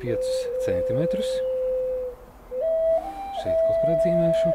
5 centimetrus. Šeit kaut kur atzīmēšu.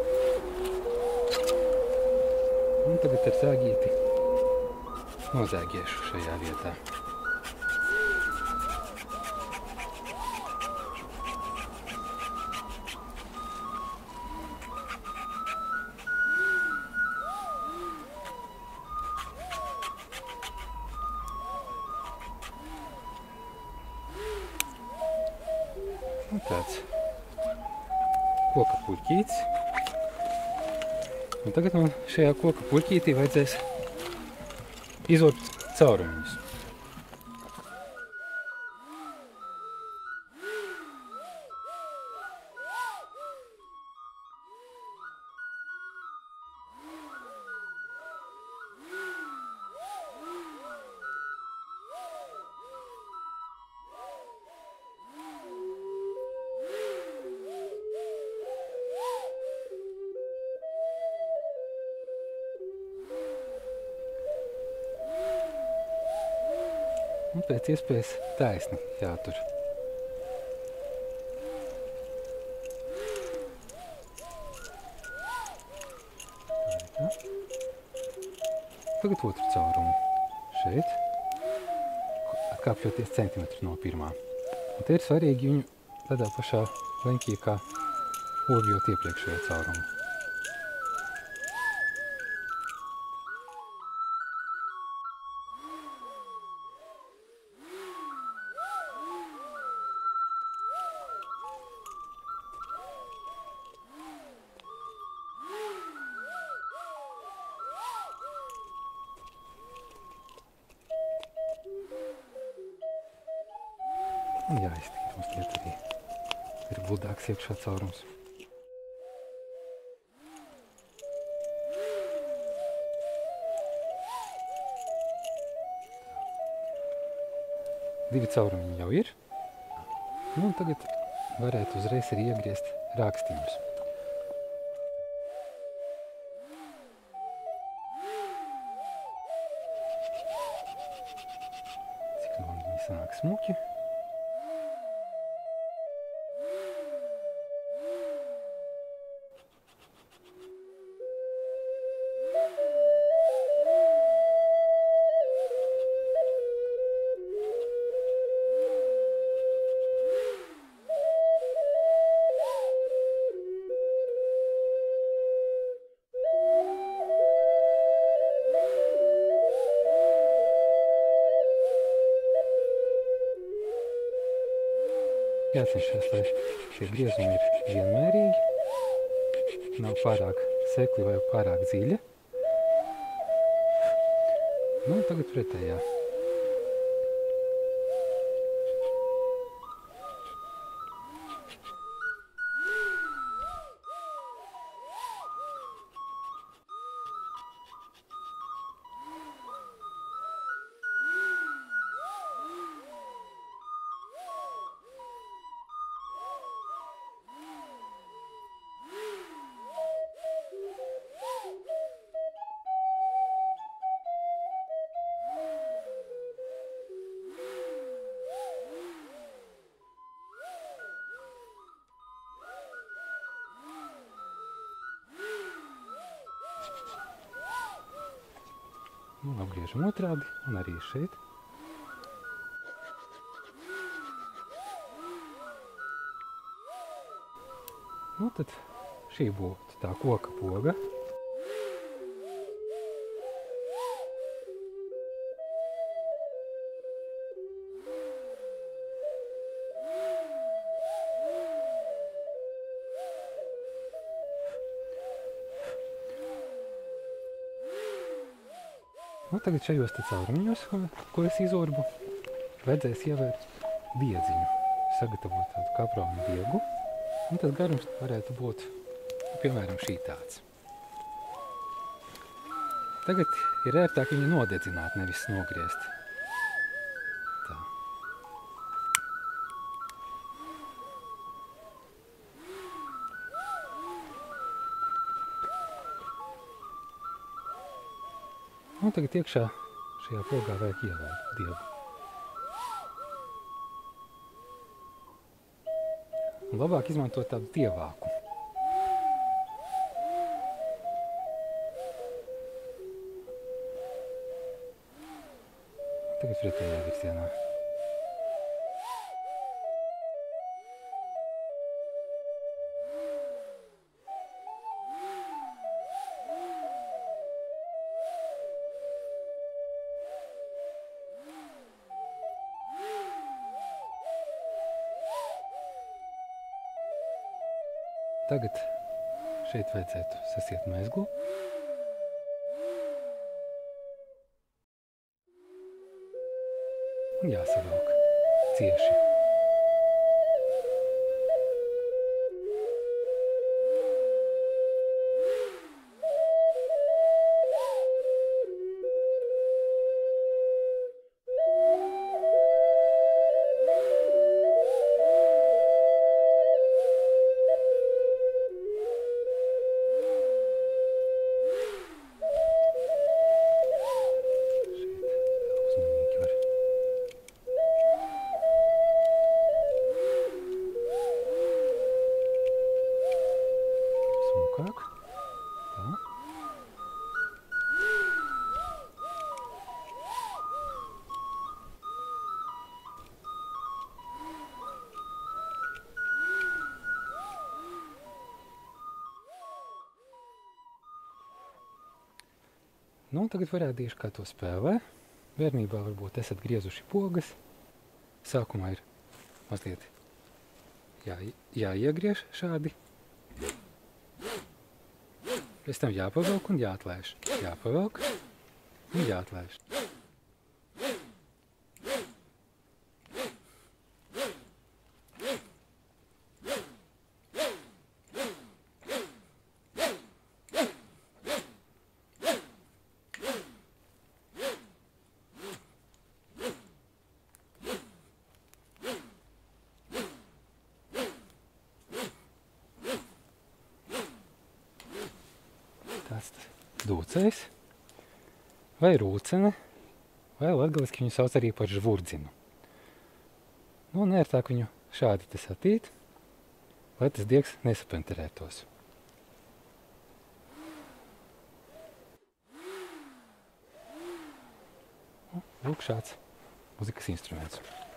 Un tagad ar zāģīti nozāģiešu šajā vietā. Un tāds koka puļķītis. Un tagad man šajā koka puļķītī vajadzēs izurbt caurumiņus. Un pēc iespējas taisni jātur. Tagad otru caurumu. Šeit. Atkāpjoties centimetru no pirmā. Un te ir svarīgi viņu tādā pašā leņķī, kā objot iepriekšējo caurumu. Un jāiztīra mazliet arī. Ir bludāks iekšā caurums. Divi caurumiņi jau ir. Nu, un tagad varētu uzreiz arī iegriezt rākstīņus. Cik no viņi sanāk smuki. Jācenšas, lai šie griezumi ir vienmērīgi, nav pārāk sekli vai pārāk dziļi. Nu, tagad pretējā. Nu, apgriežam otrādi un arī šeit. Nu, tad šī būtu tā koka poga. Nu, tagad šajos te caurumiņos, ko es izurbu, vajadzēs ievērt diedziņu, sagatavot tādu kaprānu diegu. Un tas garums varētu būt, piemēram, šī tāds. Tagad ir ērtāk viņu nodedzināt, nevis nogriezt. Tā. Un tagad iekšā šajā pogā vajag ievērt dievu. Un labāk izmantot tādu tievāku. Tagad pretējā virzienā. Tagad šeit vajadzētu sasiet mezglu. Un jāsavelk cieši. Smukāk. Tā. Nu, tagad parādīšu, kā to spēlē. Bērnībā varbūt esat griezuši pogas. Sākumā ir mazliet jāiegriež šādi. Pēc tam jāpavelk un jāatlaiž. Jāpavelk un jāatlaiž. Tāds dūcējs vai rūcene, vai latgaliski viņu sauc arī par žvurdzinu. Nu, nērtāk viņu šādi te satīt, lai tas diegs nesapenterētos. Lūk, šāds muzikas instruments.